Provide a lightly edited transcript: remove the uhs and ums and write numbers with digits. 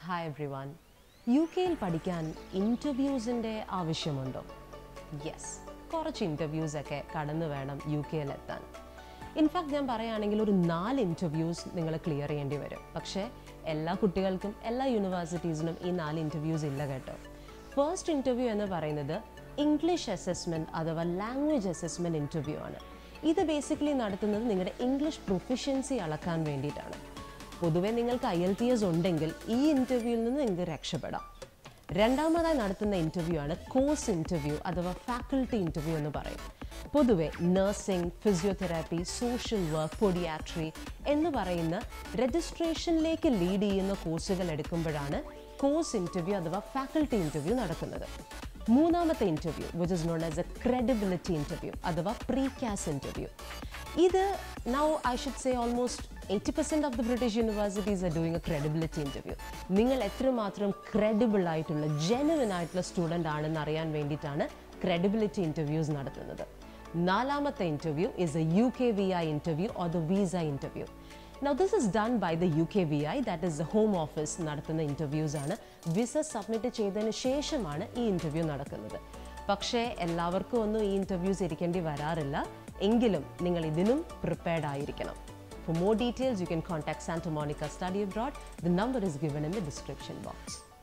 Hi everyone. UKയിൽ പഠിക്കാൻ ഇൻ്റർവ്യൂസിൻ്റെ ആവശ്യമുണ്ടോ? Yes, കുറച്ച് ഇൻ്റർവ്യൂസ് ഒക്കെ കടന്നു വേണം UKയിൽ എത്താൻ. ഇൻഫാക്ട് ഞാൻ പറയുകയാണെങ്കിൽ ഒരു 4 ഇൻ്റർവ്യൂസ് നിങ്ങൾ ക്ലിയർ ചെയ്യേണ്ടി വരും. പക്ഷേ എല്ലാ കുട്ടികൾക്കും എല്ലാ യൂണിവേഴ്സിറ്റീസിനും ഈ 4 ഇൻ്റർവ്യൂസ് ഇല്ല കേട്ടോ. ഫസ്റ്റ് ഇൻ്റർവ്യൂ എന്ന് പറയുന്നത് ഇംഗ്ലീഷ് അസസ്മെൻറ്റ് അഥവാ ലാംഗ്വേജ് അസസ്മെൻറ്റ് ഇൻ്റർവ്യൂ ആണ്. ഇത് ബേസിക്കലി നടത്തുന്നത് നിങ്ങളുടെ ഇംഗ്ലീഷ് പ്രൊഫിഷ്യൻസി അളക്കാൻ വേണ്ടിയിട്ടാണ്. പൊതുവെ നിങ്ങൾക്ക് IELTS ഉണ്ടെങ്കിൽ ഈ ഇൻ്റർവ്യൂവിൽ നിന്ന് നിങ്ങൾക്ക് രക്ഷപ്പെടാം. രണ്ടാമതായി നടത്തുന്ന ഇൻ്റർവ്യൂ ആണ് കോഴ്സ് ഇൻ്റർവ്യൂ അഥവാ ഫാക്കൽറ്റി ഇൻ്റർവ്യൂ എന്ന് പറയും. പൊതുവെ nursing, physiotherapy, social work, podiatry എന്ന് പറയുന്ന രജിസ്ട്രേഷനിലേക്ക് ലീഡ് ചെയ്യുന്ന കോഴ്സുകൾ എടുക്കുമ്പോഴാണ് കോഴ്സ് ഇൻ്റർവ്യൂ അഥവാ ഫാക്കൽറ്റി ഇൻ്റർവ്യൂ നടക്കുന്നത്. മൂന്നാമത്തെ interview which is known as a credibility interview അഥവാ പ്രീകാസ് ഇൻ്റർവ്യൂ. ഇത് now I should say almost 80% of the British universities are doing a credibility interview. നിങ്ങൾ എത്രമാത്രം ക്രെഡിബിൾ ആയിട്ടുള്ള ജെനുവിൻ ആയിട്ടുള്ള സ്റ്റുഡൻ്റ് ആണെന്ന് അറിയാൻ വേണ്ടിയിട്ടാണ് ക്രെഡിബിലിറ്റി ഇൻ്റർവ്യൂസ് നടത്തുന്നത്. നാലാമത്തെ interview is a UKVI interview or the visa interview. Now this is done by the UKVI, that is the Home Office നടത്തുന്ന ഇൻ്റർവ്യൂസ് ആണ്. വിസ സബ്മിറ്റ് ചെയ്തതിന് ശേഷമാണ് ഈ ഇൻ്റർവ്യൂ നടക്കുന്നത്. പക്ഷേ എല്ലാവർക്കും ഒന്നും ഈ ഇൻ്റർവ്യൂസ് ഇരിക്കേണ്ടി വരാറില്ല. എങ്കിലും നിങ്ങൾ ഇതിനും പ്രിപ്പയർഡ് ആയിരിക്കണം. For more details, you can contact Santamonica Study Abroad. The number is given in the description box.